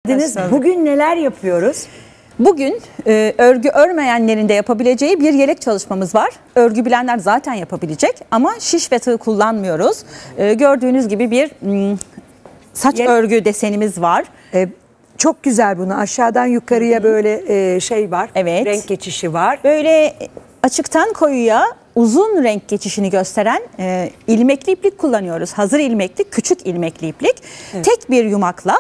geldiniz. Bugün neler yapıyoruz? Bugün örgü örmeyenlerin de yapabileceği bir yelek çalışmamız var. Örgü bilenler zaten yapabilecek ama şiş ve tığ kullanmıyoruz. Gördüğünüz gibi bir saç örgü desenimiz var. Çok güzel bunu. Aşağıdan yukarıya böyle şey var. Evet. Renk geçişi var. Böyle açıktan koyuya uzun renk geçişini gösteren ilmekli iplik kullanıyoruz. Hazır ilmekli, küçük ilmekli iplik. Evet. Tek bir yumakla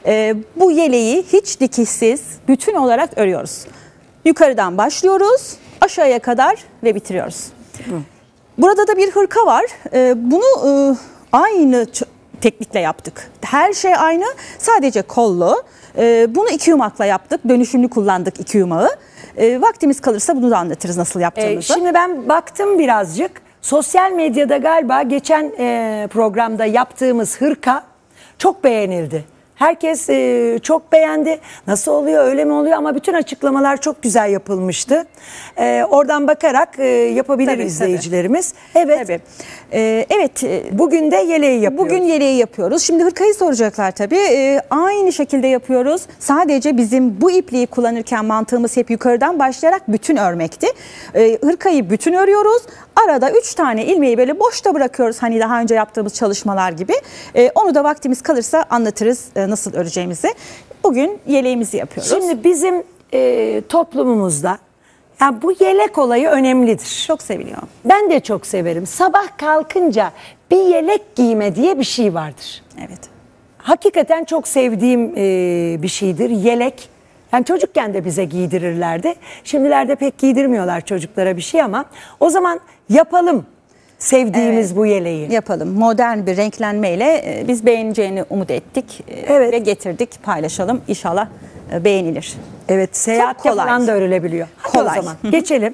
bu yeleği hiç dikişsiz bütün olarak örüyoruz. Yukarıdan başlıyoruz, aşağıya kadar ve bitiriyoruz. Burada da bir hırka var. Bunu aynı teknikle yaptık. Her şey aynı, sadece kollu. Bunu 2 yumakla yaptık. Dönüşümlü kullandık 2 yumağı. Vaktimiz kalırsa bunu da anlatırız nasıl yaptığımızı. Şimdi ben baktım birazcık. Sosyal medyada galiba geçen programda yaptığımız hırka çok beğenildi. Herkes çok beğendi. Nasıl oluyor, öyle mi oluyor? Ama bütün açıklamalar çok güzel yapılmıştı. Oradan bakarak yapabilir tabii, izleyicilerimiz. Tabii. Evet. Tabii. Evet. Bugün de yeleği yapıyoruz. Bugün yeleği yapıyoruz. Şimdi hırkayı soracaklar tabii. Aynı şekilde yapıyoruz. Sadece bizim bu ipliği kullanırken mantığımız hep yukarıdan başlayarak bütün örmekti. Hırkayı bütün örüyoruz. Arada 3 tane ilmeği böyle boşta bırakıyoruz. Hani daha önce yaptığımız çalışmalar gibi. Onu da vaktimiz kalırsa anlatırız nasıl öreceğimizi. Bugün yeleğimizi yapıyoruz. Şimdi bizim toplumumuzda yani bu yelek olayı önemlidir. Çok seviliyor. Ben de çok severim. Sabah kalkınca bir yelek giyme diye bir şey vardır. Evet. Hakikaten çok sevdiğim bir şeydir yelek. Yani çocukken de bize giydirirlerdi. Şimdilerde pek giydirmiyorlar çocuklara bir şey ama o zaman yapalım sevdiğimiz bu yeleği. Yapalım. Modern bir renklenmeyle biz beğeneceğini umut ettik ve getirdik. Paylaşalım. İnşallah beğenilir. Evet, seyahat falan da örülebiliyor. Hadi kolay. O zaman geçelim.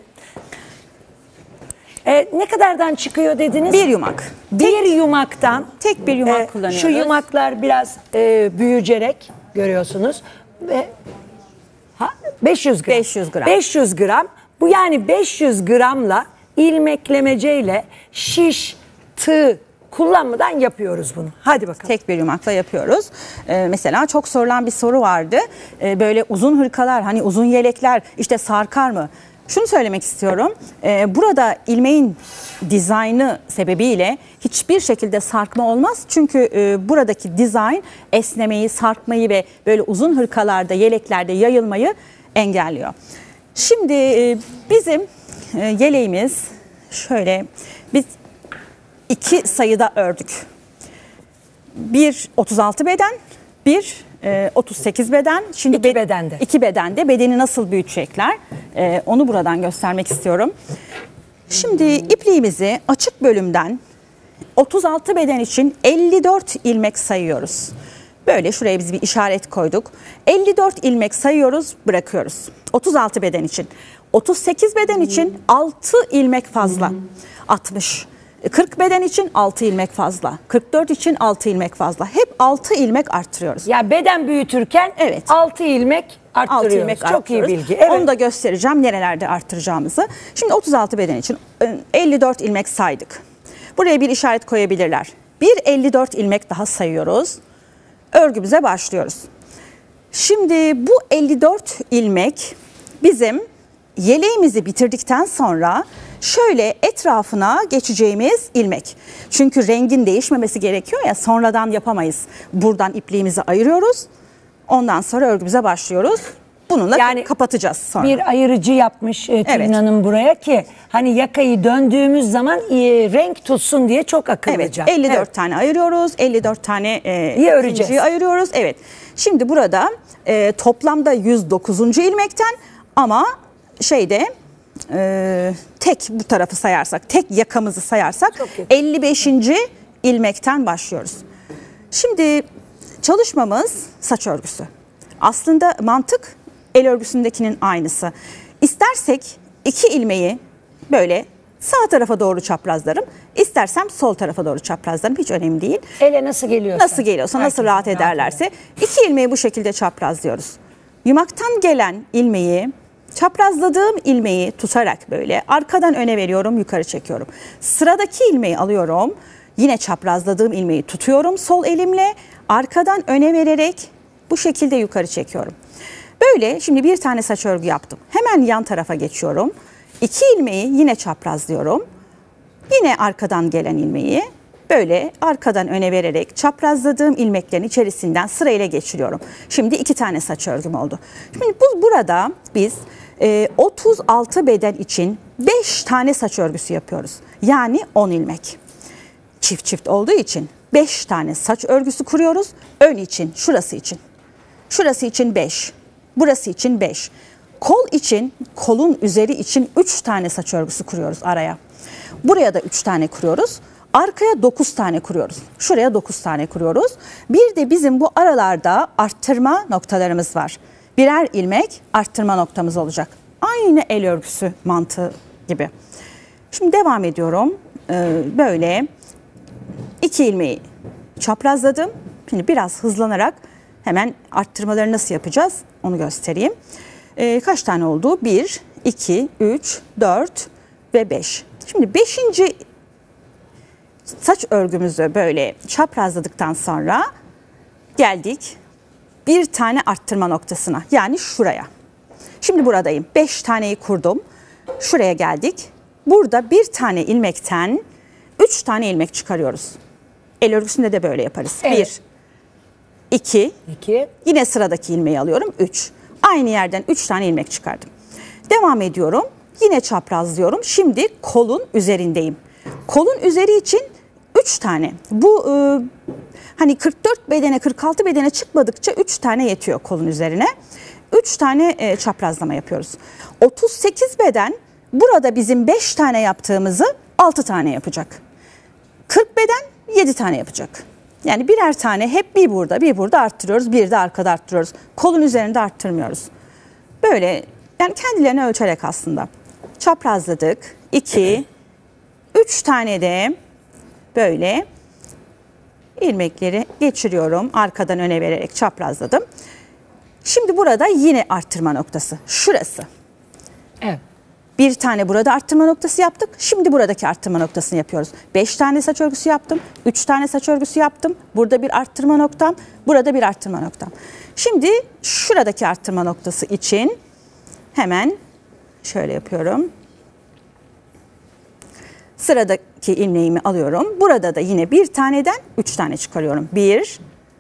Ne kadardan çıkıyor dediniz? 1 yumak. Bir yumaktan. Tek bir yumak kullanıyoruz. Şu yumaklar biraz büyüyerek görüyorsunuz. Ve 500 gram. 500 gram. 500 gram. Bu yani 500 gramla ilmeklemeceyle şiş, tığ kullanmadan yapıyoruz bunu. Hadi bakalım. Tek bir yumakla yapıyoruz. Mesela çok sorulan bir soru vardı. Böyle uzun hırkalar, hani uzun yelekler işte sarkar mı? Şunu söylemek istiyorum. Burada ilmeğin dizaynı sebebiyle hiçbir şekilde sarkma olmaz. Çünkü buradaki dizayn esnemeyi, sarkmayı ve böyle uzun hırkalarda, yeleklerde yayılmayı engelliyor. Şimdi bizim yeleğimiz şöyle, biz 2 sayıda ördük. Bir 36 beden, bir 38 beden. Şimdi 2 bedende. 2 bedende bedeni nasıl büyütecekler? Onu buradan göstermek istiyorum. Şimdi ipliğimizi açık bölümden 36 beden için 54 ilmek sayıyoruz. Böyle şuraya biz bir işaret koyduk. 54 ilmek sayıyoruz, bırakıyoruz. 36 beden için. 38 beden için 6 ilmek fazla. 60. 40 beden için 6 ilmek fazla. 44 için 6 ilmek fazla. Hep 6 ilmek arttırıyoruz. Ya beden büyütürken 6 ilmek arttırıyoruz. 6 ilmek çok iyi bilgi. Evet. Onu da göstereceğim nerelerde arttıracağımızı. Şimdi 36 beden için 54 ilmek saydık. Buraya bir işaret koyabilirler. Bir 54 ilmek daha sayıyoruz. Örgümüze başlıyoruz. Şimdi bu 54 ilmek bizim yeleğimizi bitirdikten sonra şöyle etrafına geçeceğimiz ilmek. Çünkü rengin değişmemesi gerekiyor ya, sonradan yapamayız. Buradan ipliğimizi ayırıyoruz. Ondan sonra örgümüze başlıyoruz. Bununla yani kapatacağız sonra. Bir ayırıcı yapmış Tülin Hanım buraya ki hani yakayı döndüğümüz zaman renk tutsun diye çok akıllıca. Evet, 54 tane ayırıyoruz. 54 tane ikinciyi ayırıyoruz. Evet. Şimdi burada toplamda 109. ilmekten ama şeyde tek bu tarafı sayarsak, tek yakamızı sayarsak 55. ilmekten başlıyoruz. Şimdi çalışmamız saç örgüsü. Aslında mantık el örgüsündekinin aynısı. İstersek 2 ilmeği böyle sağ tarafa doğru çaprazlarım. İstersem sol tarafa doğru çaprazlarım. Hiç önemli değil. Ele nasıl geliyorsa. Nasıl geliyorsa, nasıl rahat ederlerse. 2 ilmeği bu şekilde çaprazlıyoruz. Yumaktan gelen ilmeği, çaprazladığım ilmeği tutarak böyle arkadan öne veriyorum, yukarı çekiyorum. Sıradaki ilmeği alıyorum. Yine çaprazladığım ilmeği tutuyorum sol elimle. Arkadan öne vererek Bu şekilde yukarı çekiyorum. Böyle şimdi bir tane saç örgü yaptım. Hemen yan tarafa geçiyorum. 2 ilmeği yine çaprazlıyorum. Yine arkadan gelen ilmeği böyle arkadan öne vererek çaprazladığım ilmeklerin içerisinden sırayla geçiriyorum. Şimdi 2 tane saç örgüm oldu. Şimdi burada biz 36 beden için 5 tane saç örgüsü yapıyoruz. Yani 10 ilmek. Çift çift olduğu için 5 tane saç örgüsü kuruyoruz. Ön için, şurası için. Şurası için 5. Burası için 5. Kol için, kolun üzeri için 3 tane saç örgüsü kuruyoruz araya. Buraya da 3 tane kuruyoruz. Arkaya 9 tane kuruyoruz. Şuraya 9 tane kuruyoruz. Bir de bizim bu aralarda arttırma noktalarımız var. Birer ilmek arttırma noktamız olacak. Aynı el örgüsü mantığı gibi. Şimdi devam ediyorum. Böyle 2 ilmeği çaprazladım. Şimdi biraz hızlanarak hemen arttırmaları nasıl yapacağız onu göstereyim. Kaç tane oldu? 1, 2, 3, 4 ve 5. Şimdi 5. saç örgümüzü böyle çaprazladıktan sonra geldik bir tane arttırma noktasına, yani şuraya. Şimdi buradayım. 5 taneyi kurdum. Şuraya geldik. Burada bir tane ilmekten 3 tane ilmek çıkarıyoruz. El örgüsünde de böyle yaparız. Evet. 1, 2, 2. Yine sıradaki ilmeği alıyorum. 3. Aynı yerden 3 tane ilmek çıkardım. Devam ediyorum. Yine çaprazlıyorum. Şimdi kolun üzerindeyim. Kolun üzeri için 3 tane. Bu hani 44 bedene 46 bedene çıkmadıkça 3 tane yetiyor kolun üzerine. 3 tane çaprazlama yapıyoruz. 38 beden burada bizim 5 tane yaptığımızı 6 tane yapacak. 40 beden 7 tane yapacak. Yani birer tane hep bir burada arttırıyoruz. Bir de arkada arttırıyoruz. Kolun üzerinde arttırmıyoruz. Böyle yani kendilerini ölçerek aslında. Çaprazladık. 2, 3 tane de böyle ilmekleri geçiriyorum. Arkadan öne vererek çaprazladım. Şimdi burada yine arttırma noktası. Şurası. Evet. Bir tane burada arttırma noktası yaptık. Şimdi buradaki arttırma noktasını yapıyoruz. 5 tane saç örgüsü yaptım. 3 tane saç örgüsü yaptım. Burada bir arttırma noktam. Burada bir arttırma noktam. Şimdi şuradaki arttırma noktası için hemen şöyle yapıyorum. Sıradaki ilmeğimi alıyorum. Burada da yine bir taneden 3 tane çıkarıyorum. 1,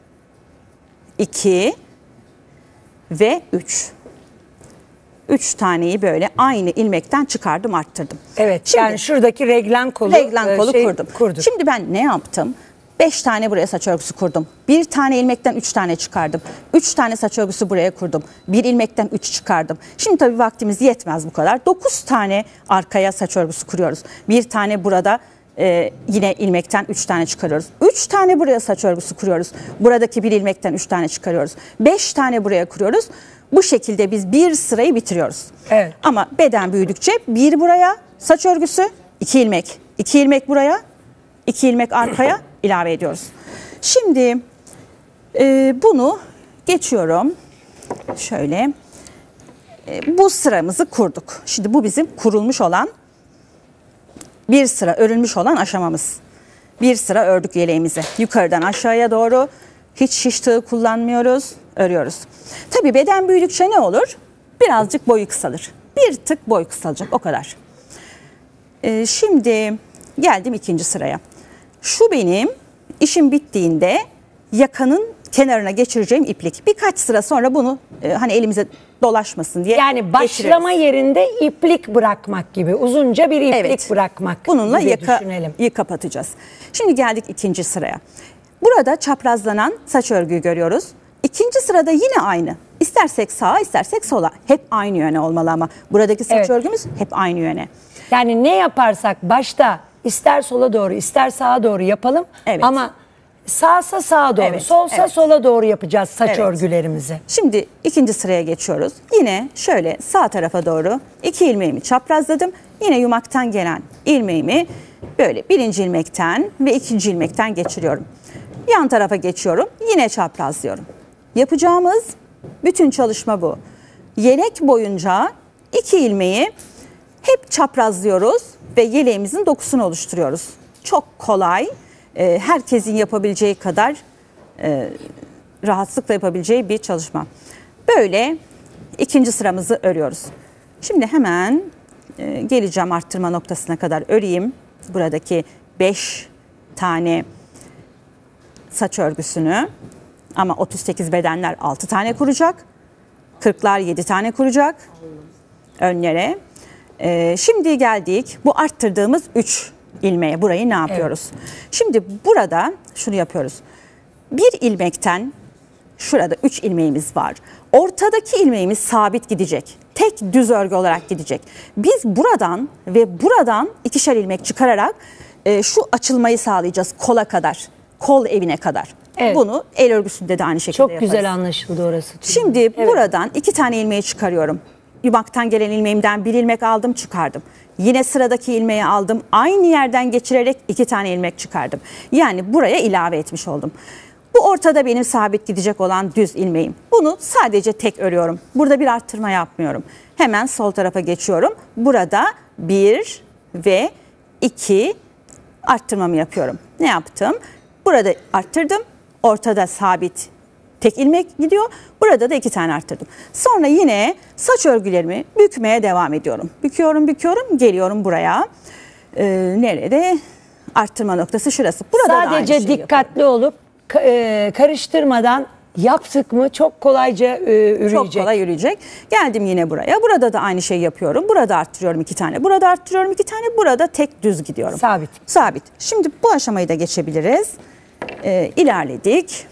2 ve 3. 3 taneyi böyle aynı ilmekten çıkardım, arttırdım. Evet. Şimdi, yani şuradaki reglen kolu kurdum. Şimdi ben ne yaptım? 5 tane buraya saç örgüsü kurdum. Bir tane ilmekten 3 tane çıkardım. 3 tane saç örgüsü buraya kurdum. Bir ilmekten 3 çıkardım. Şimdi tabii vaktimiz yetmez bu kadar. 9 tane arkaya saç örgüsü kuruyoruz. Bir tane burada yine ilmekten 3 tane çıkarıyoruz. 3 tane buraya saç örgüsü kuruyoruz. Buradaki bir ilmekten 3 tane çıkarıyoruz. 5 tane buraya kuruyoruz. Bu şekilde biz bir sırayı bitiriyoruz. Evet. Ama beden büyüdükçe bir buraya saç örgüsü, 2 ilmek. 2 ilmek buraya, 2 ilmek arkaya ilave ediyoruz. Şimdi bunu geçiyorum. Şöyle bu sıramızı kurduk. Şimdi bu bizim kurulmuş olan bir sıra örülmüş olan aşamamız. Bir sıra ördük yeleğimizi. Yukarıdan aşağıya doğru hiç şiş tığı kullanmıyoruz, örüyoruz. Tabii beden büyüdükçe ne olur? Birazcık boyu kısalır. Bir tık boy kısalacak, o kadar. Şimdi geldim ikinci sıraya. Şu benim işim bittiğinde yakanın kenarına geçireceğim iplik. Birkaç sıra sonra bunu hani elimize dolaşmasın diye yani başlama yerinde iplik bırakmak gibi, uzunca bir iplik bırakmak bununla gibi düşünelim. Yakayı kapatacağız. Şimdi geldik ikinci sıraya. Burada çaprazlanan saç örgüyü görüyoruz. İkinci sırada yine aynı. İstersek sağa, istersek sola. Hep aynı yöne olmalı ama buradaki saç örgümüz hep aynı yöne. Yani ne yaparsak başta ister sola doğru ister sağa doğru yapalım ama sağsa sağa doğru, solsa sola doğru yapacağız saç örgülerimizi. Şimdi ikinci sıraya geçiyoruz. Yine şöyle sağ tarafa doğru 2 ilmeğimi çaprazladım. Yine yumaktan gelen ilmeğimi böyle birinci ilmekten ve ikinci ilmekten geçiriyorum. Yan tarafa geçiyorum. Yine çaprazlıyorum. Yapacağımız bütün çalışma bu. Yelek boyunca 2 ilmeği hep çaprazlıyoruz ve yeleğimizin dokusunu oluşturuyoruz. Çok kolay, herkesin yapabileceği kadar rahatlıkla yapabileceği bir çalışma. Böyle ikinci sıramızı örüyoruz. Şimdi hemen geleceğim arttırma noktasına kadar öreyim. Buradaki 5 tane saç örgüsünü, ama 38 bedenler 6 tane kuracak. 40'lar 7 tane kuracak önlere. Şimdi geldik bu arttırdığımız 3 ilmeğe. Burayı ne yapıyoruz? Evet. Şimdi burada şunu yapıyoruz. Bir ilmekten şurada 3 ilmeğimiz var. Ortadaki ilmeğimiz sabit gidecek. Tek düz örgü olarak gidecek. Biz buradan ve buradan 2'şer ilmek çıkararak şu açılmayı sağlayacağız kola kadar. Kol evine kadar. Evet. Bunu el örgüsünde de aynı şekilde çok yaparız. Çok güzel anlaşıldı orası. Şimdi evet, buradan 2 tane ilmeği çıkarıyorum. Yumaktan gelen ilmeğimden 1 ilmek aldım, çıkardım. Yine sıradaki ilmeği aldım. Aynı yerden geçirerek 2 tane ilmek çıkardım. Yani buraya ilave etmiş oldum. Bu ortada benim sabit gidecek olan düz ilmeğim. Bunu sadece tek örüyorum. Burada bir arttırma yapmıyorum. Hemen sol tarafa geçiyorum. Burada 1 ve 2 arttırmamı yapıyorum. Ne yaptım? Burada arttırdım. Ortada sabit tek ilmek gidiyor. Burada da 2 tane arttırdım. Sonra yine saç örgülerimi bükmeye devam ediyorum. Büküyorum, büküyorum, geliyorum buraya. Nerede? Arttırma noktası şurası. Burada sadece dikkatli olup karıştırmadan yaptık mı çok kolayca yürüyecek. Çok kolay yürüyecek. Geldim yine buraya. Burada da aynı şeyi yapıyorum. Burada arttırıyorum 2 tane. Burada arttırıyorum 2 tane. Burada tek düz gidiyorum. Sabit. Sabit. Şimdi bu aşamayı da geçebiliriz. İlerledik.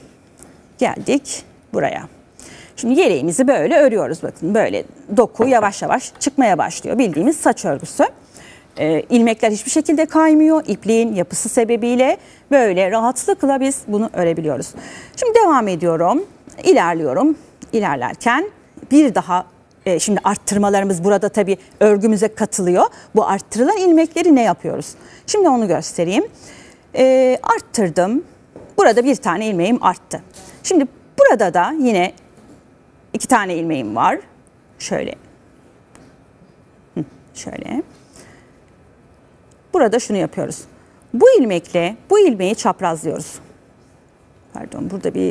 Geldik buraya. Şimdi yeleğimizi böyle örüyoruz. Bakın böyle doku yavaş yavaş çıkmaya başlıyor. Bildiğimiz saç örgüsü. İlmekler hiçbir şekilde kaymıyor. İpliğin yapısı sebebiyle böyle rahatlıkla biz bunu örebiliyoruz. Şimdi devam ediyorum. İlerliyorum. İlerlerken bir daha şimdi arttırmalarımız burada tabii örgümüze katılıyor. Bu arttırılan ilmekleri ne yapıyoruz? Şimdi onu göstereyim. Arttırdım. Burada 1 tane ilmeğim arttı. Şimdi burada da yine 2 tane ilmeğim var. Şöyle. Şöyle. Burada şunu yapıyoruz. Bu ilmekle bu ilmeği çaprazlıyoruz. Pardon,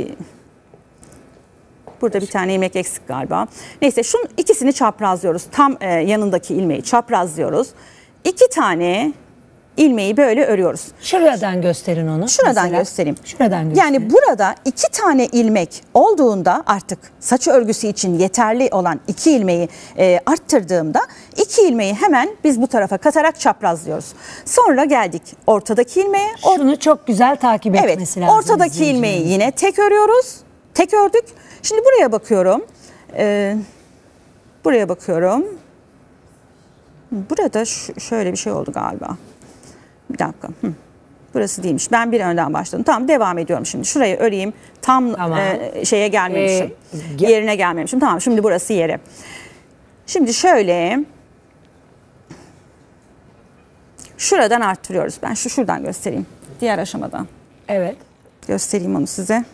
burada bir tane ilmek eksik galiba. Neyse, şunun ikisini çaprazlıyoruz. Tam yanındaki ilmeği çaprazlıyoruz. 2 tane ilmeği böyle örüyoruz. Şuradan gösterin onu. Şuradan mesela göstereyim. Şuradan göstereyim. Yani burada 2 tane ilmek olduğunda artık saç örgüsü için yeterli olan 2 ilmeği arttırdığımda 2 ilmeği hemen biz bu tarafa katarak çaprazlıyoruz. Sonra geldik ortadaki ilmeğe. Şunu çok güzel takip etmesi lazım. Ortadaki ilmeği yine tek örüyoruz. Tek ördük. Şimdi buraya bakıyorum. Buraya bakıyorum. Burada şöyle bir şey oldu galiba. Bir dakika. Burası değilmiş. Ben bir önden başladım. Tamam, devam ediyorum şimdi. Şurayı öreyim. Tam şeye gelmemişim. Yerine gelmemişim. Tamam, şimdi burası yeri. Şimdi şöyle. Şuradan arttırıyoruz. Ben şuradan göstereyim. Diğer aşamadan. Evet. Göstereyim onu size.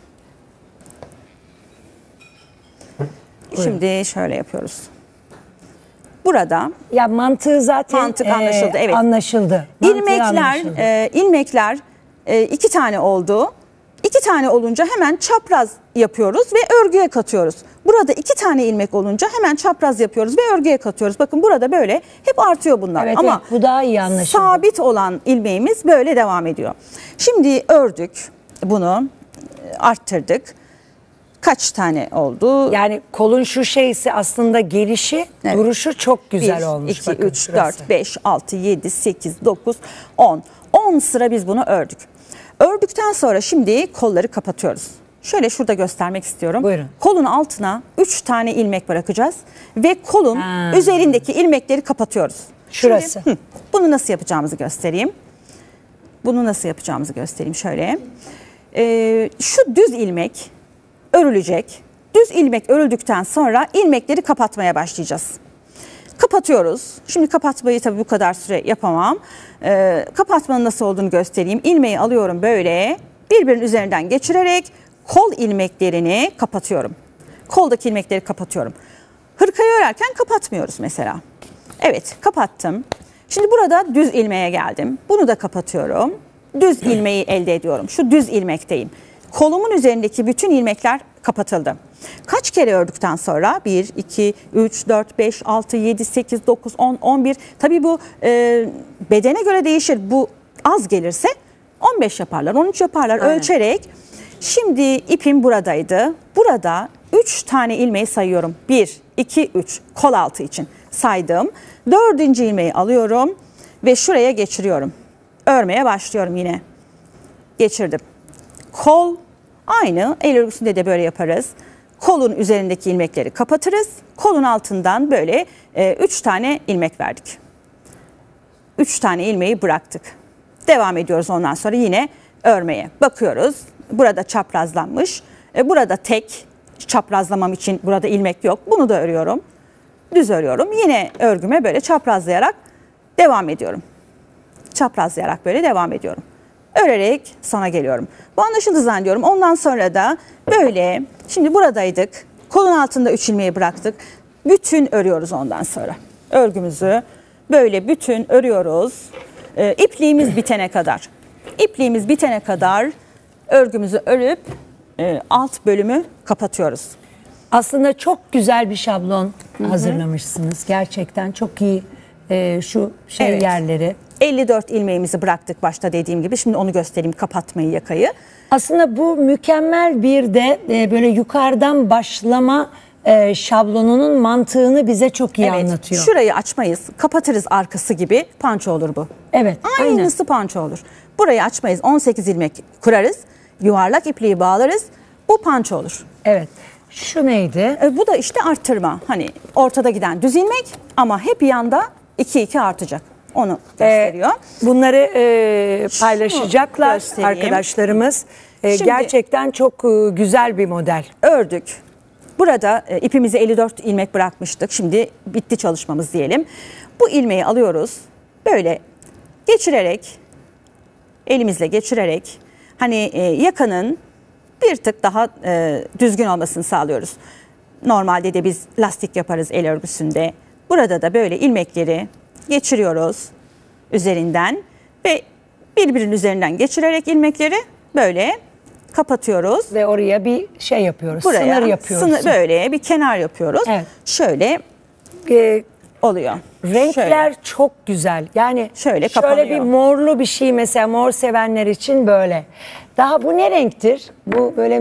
Buyurun. Şimdi şöyle yapıyoruz. Burada ya mantığı zaten anlaşıldı. Evet. Anlaşıldı. İlmekler 2 tane oldu. 2 tane olunca hemen çapraz yapıyoruz ve örgüye katıyoruz. Burada 2 tane ilmek olunca hemen çapraz yapıyoruz ve örgüye katıyoruz. Bakın burada böyle hep artıyor bunlar. Evet, ama bu daha iyi anlaşıldı. Sabit olan ilmeğimiz böyle devam ediyor. Şimdi ördük bunu, arttırdık. Kaç tane oldu? Yani kolun şu şeysi aslında gelişi, evet, duruşu çok güzel 1, olmuş. 2, 3, 4, 5, 6, 7, 8, 9, 10. 10 sıra biz bunu ördük. Ördükten sonra şimdi kolları kapatıyoruz. Şöyle şurada göstermek istiyorum. Buyurun. Kolun altına 3 tane ilmek bırakacağız ve kolun üzerindeki ilmekleri kapatıyoruz. Şurası. Şimdi, bunu nasıl yapacağımızı göstereyim. Şöyle. Şu düz ilmek örülecek. Düz ilmek örüldükten sonra ilmekleri kapatmaya başlayacağız. Kapatıyoruz. Şimdi kapatmayı tabii bu kadar süre yapamam. Kapatmanın nasıl olduğunu göstereyim. İlmeği alıyorum böyle birbirinin üzerinden geçirerek kol ilmeklerini kapatıyorum. Koldaki ilmekleri kapatıyorum. Hırkayı örerken kapatmıyoruz mesela. Evet, kapattım. Şimdi burada düz ilmeğe geldim. Bunu da kapatıyorum. Düz ilmeği elde ediyorum. Şu düz ilmekteyim. Kolumun üzerindeki bütün ilmekler kapatıldı. Kaç kere ördükten sonra 1, 2, 3, 4, 5, 6, 7, 8, 9, 10, 11. Tabii bu bedene göre değişir. Bu az gelirse 15 yaparlar, 13 yaparlar. Aynen. Ölçerek. Şimdi ipim buradaydı. Burada 3 tane ilmeği sayıyorum. 1, 2, 3 kol altı için saydım. 4. ilmeği alıyorum ve şuraya geçiriyorum. Örmeye başlıyorum yine. Geçirdim. Kol aynı, el örgüsünde de böyle yaparız. Kolun üzerindeki ilmekleri kapatırız. Kolun altından böyle 3 tane ilmek verdik. 3 tane ilmeği bıraktık. Devam ediyoruz ondan sonra yine örmeye. Bakıyoruz. Burada çaprazlanmış. Burada tek çaprazlamam için burada ilmek yok. Bunu da örüyorum. Düz örüyorum. Yine örgüme böyle çaprazlayarak devam ediyorum. Çaprazlayarak böyle devam ediyorum. Örerek sona geliyorum. Bu anlaşıldı zannediyorum. Ondan sonra da böyle, şimdi buradaydık. Kolun altında 3 ilmeği bıraktık. Bütün örüyoruz ondan sonra. Örgümüzü böyle bütün örüyoruz. İpliğimiz bitene kadar. İpliğimiz bitene kadar örgümüzü örüp alt bölümü kapatıyoruz. Aslında çok güzel bir şablon hazırlamışsınız. Gerçekten çok iyi şu Evet. yerleri. 54 ilmeğimizi bıraktık başta dediğim gibi. Şimdi onu göstereyim, kapatmayı, yakayı. Aslında bu mükemmel bir de böyle yukarıdan başlama şablonunun mantığını bize çok iyi anlatıyor. Şurayı açmayız, kapatırız arkası gibi panço olur bu. Evet, Aynısı panço olur. Burayı açmayız, 18 ilmek kurarız, yuvarlak ipliği bağlarız, bu panço olur. Evet. Şu neydi? Bu da işte arttırma. Hani ortada giden düz ilmek ama hep yanda 2-2 artacak. Onu gösteriyor. Bunları paylaşacaklar göstereyim. arkadaşlarımız. Şimdi, gerçekten çok güzel bir model. Ördük. Burada ipimizi 54 ilmek bırakmıştık. Şimdi bitti çalışmamız diyelim. Bu ilmeği alıyoruz. Böyle geçirerek, elimizle geçirerek hani yakanın bir tık daha düzgün olmasını sağlıyoruz. Normalde de biz lastik yaparız el örgüsünde. Burada da böyle ilmekleri geçiriyoruz üzerinden ve birbirinin üzerinden geçirerek ilmekleri böyle kapatıyoruz. Ve oraya bir şey yapıyoruz. Buraya sınır yapıyoruz. Böyle bir kenar yapıyoruz. Evet. Şöyle oluyor. Renkler Şöyle. çok güzel. Yani Şöyle şöyle kapanıyor. bir morlu bir şey, mesela mor sevenler için böyle. Daha bu ne renktir? Bu böyle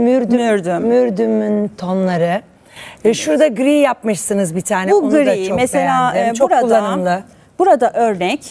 mürdümün tonları. Şurada gri yapmışsınız bir tane. Bu onu gri da çok mesela beğendim. Çok kullanımlı. Burada örnek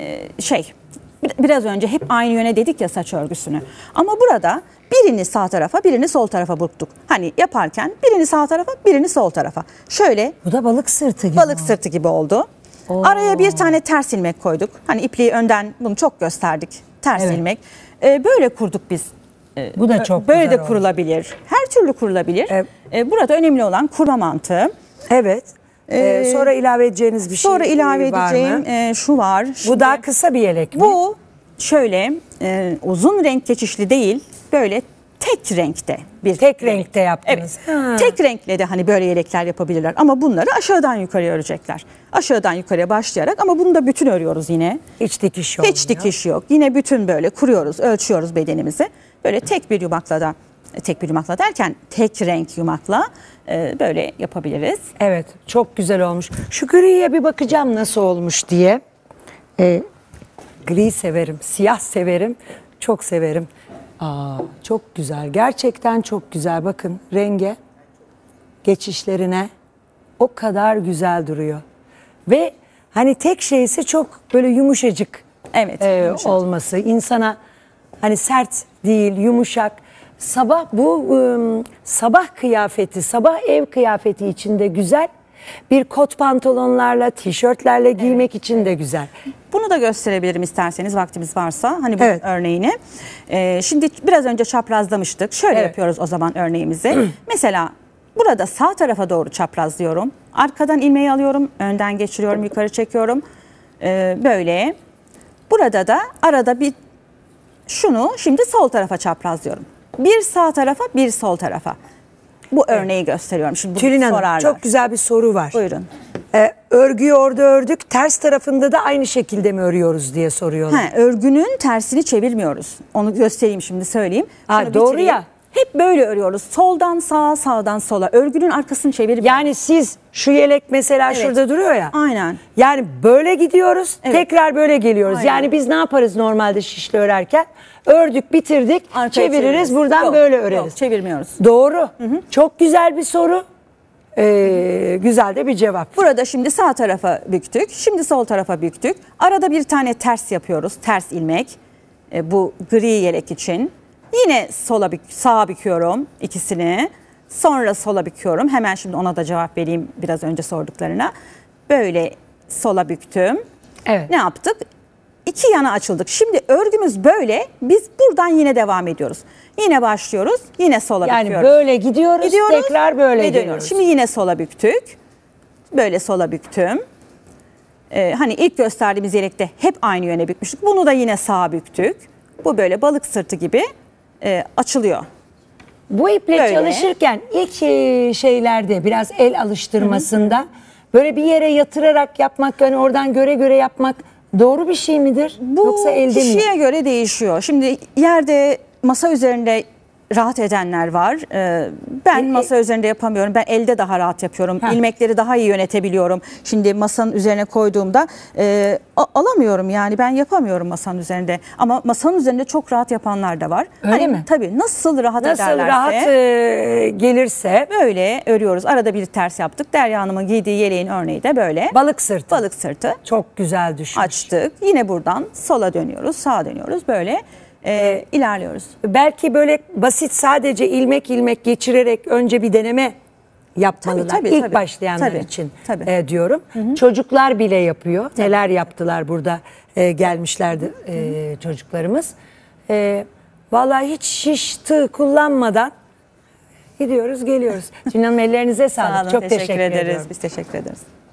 biraz önce hep aynı yöne dedik ya saç örgüsünü. Ama burada birini sağ tarafa, birini sol tarafa burktuk. Hani yaparken birini sağ tarafa, birini sol tarafa. Şöyle. Bu da balık sırtı gibi. Balık sırtı gibi oldu. Oo. Araya bir tane ters ilmek koyduk. Hani ipliği önden, bunu çok gösterdik. Ters ilmek. Böyle kurduk biz. Bu da çok böyle güzel de kurulabilir. Her türlü kurulabilir. Burada önemli olan kurma mantığı. Evet. Sonra ilave edeceğiniz bir şey var mı? Sonra ilave edeceğim şu var. Şimdi, bu daha kısa bir yelek mi? Bu şöyle uzun renk geçişli değil, böyle tek renkte bir tek renkte yaptınız. Evet. Tek renkle de hani böyle yelekler yapabilirler ama bunları aşağıdan yukarıya örecekler. Aşağıdan yukarıya başlayarak ama bunu da bütün örüyoruz yine. Hiç dikiş yok. Hiç dikiş yok. Yine bütün böyle kuruyoruz, ölçüyoruz bedenimizi. Böyle tek bir yumakla derken tek renk yumakla böyle yapabiliriz. Evet, çok güzel olmuş. Şu griye bir bakacağım nasıl olmuş diye. Gri severim, siyah severim, çok severim. Çok güzel, gerçekten çok güzel. Bakın renge, geçişlerine o kadar güzel duruyor. Ve hani tek şeysi çok böyle yumuşacık, yumuşacık olması. İnsana hani sert değil, yumuşak. Sabah sabah kıyafeti, sabah ev kıyafeti içinde güzel. Bir kot pantolonlarla, tişörtlerle giymek için de güzel. Bunu da gösterebilirim isterseniz, vaktimiz varsa. Hani bu örneğini. Şimdi biraz önce çaprazlamıştık. Şöyle yapıyoruz o zaman örneğimizi. Mesela burada sağ tarafa doğru çaprazlıyorum. Arkadan ilmeği alıyorum. Önden geçiriyorum, yukarı çekiyorum. Böyle. Burada da arada bir şunu şimdi sol tarafa çaprazlıyorum. Bir sağ tarafa, bir sol tarafa. Bu örneği gösteriyorum. Şimdi Tülin Hanım, çok güzel bir soru var. Buyurun. Örgüyü orada ördük, ters tarafında da aynı şekilde mi örüyoruz diye soruyorlar. Örgünün tersini çevirmiyoruz. Onu göstereyim şimdi, söyleyeyim. Doğru ya. Hep böyle örüyoruz. Soldan sağa, sağdan sola. Örgünün arkasını çevirip. Yani siz şu yelek mesela Evet. şurada duruyor ya. Aynen. Yani böyle gidiyoruz, Evet. tekrar böyle geliyoruz. Aynen. Yani biz ne yaparız normalde şişle örerken? Ördük, bitirdik, Arkaya çeviririz, çeviririz. buradan Yok, böyle öreriz. Yok, çevirmiyoruz. Doğru. Çok güzel bir soru. Güzel de bir cevap. Burada şimdi sağ tarafa büktük. Şimdi sol tarafa büktük. Arada bir tane ters yapıyoruz. Ters ilmek. Bu gri yelek için. Yine sağa büküyorum ikisini. Sonra sola büküyorum. Hemen şimdi ona da cevap vereyim biraz önce sorduklarına. Böyle sola büktüm. Evet. Ne yaptık? İki yana açıldık. Şimdi örgümüz böyle. Biz buradan yine devam ediyoruz. Yine başlıyoruz. Yine sola Yani büküyoruz. böyle gidiyoruz, tekrar böyle ve geliyoruz. dönüyoruz. Şimdi yine sola büktük. Böyle sola büktüm. Hani ilk gösterdiğimiz yelekte hep aynı yöne bükmüştük. Bunu da yine sağa büktük. Bu böyle balık sırtı gibi açılıyor. Bu iple Böyle. çalışırken ilk şeylerde biraz el alıştırmasında böyle bir yere yatırarak yapmak, yani oradan göre göre yapmak doğru bir şey midir? Bu Yoksa elde mi? kişiye göre değişiyor. Şimdi yerde masa üzerinde rahat edenler var. Ben masa üzerinde yapamıyorum. Ben elde daha rahat yapıyorum. İlmekleri daha iyi yönetebiliyorum. Şimdi masanın üzerine koyduğumda alamıyorum, yani ben yapamıyorum masanın üzerinde. Ama masanın üzerinde çok rahat yapanlar da var. Öyle mi? Tabii nasıl rahat Nasıl ederlerse. rahat gelirse. Böyle örüyoruz. Arada bir ters yaptık. Derya Hanım'ın giydiği yeleğin örneği de böyle. Balık sırtı. Balık sırtı. Çok güzel düşün. Açtık. Yine buradan sola dönüyoruz, sağa dönüyoruz. Böyle ilerliyoruz. Belki böyle basit, sadece ilmek ilmek geçirerek önce bir deneme yapmalılar. Tabii, İlk tabii. başlayanlar Tabii, için tabii. diyorum. Çocuklar bile yapıyor. Neler yaptılar burada, gelmişlerdi çocuklarımız. Vallahi hiç şiş tığ kullanmadan gidiyoruz geliyoruz. Cüneyt Hanım, ellerinize sağlık. Sağ olun, Çok teşekkür ederiz. ediyorum. Biz teşekkür ederiz.